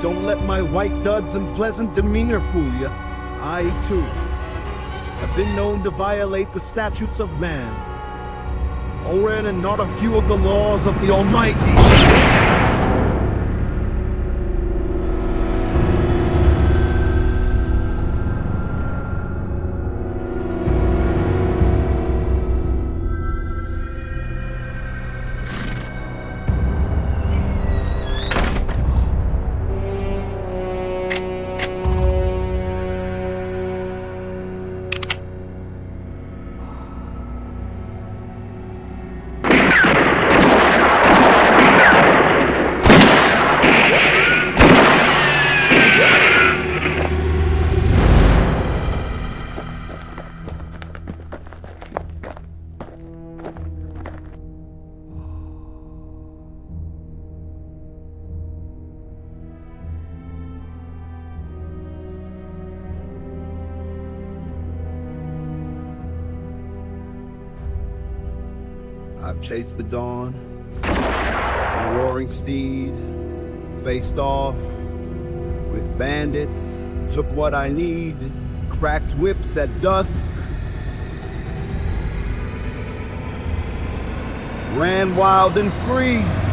Don't let my white duds and pleasant demeanor fool you. I, too, have been known to violate the statutes of man. Oren, and not a few of the laws of the Almighty. I've chased the dawn on a roaring steed, faced off with bandits, took what I need, cracked whips at dusk, ran wild and free.